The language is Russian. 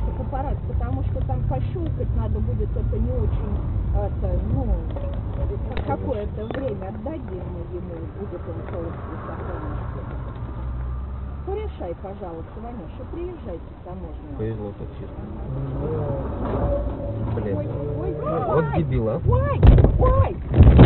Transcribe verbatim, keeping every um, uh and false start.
фотоаппарат, потому что там пощелкать надо будет, это не очень, это, ну, какое-то время отдадим мы ему, будет он полностью сохранить. Порешай, пожалуйста, Ванюша, приезжайте к таможне. Повезло таксисту. Блин. Ой, ой, Вот дебила. Ой, ой!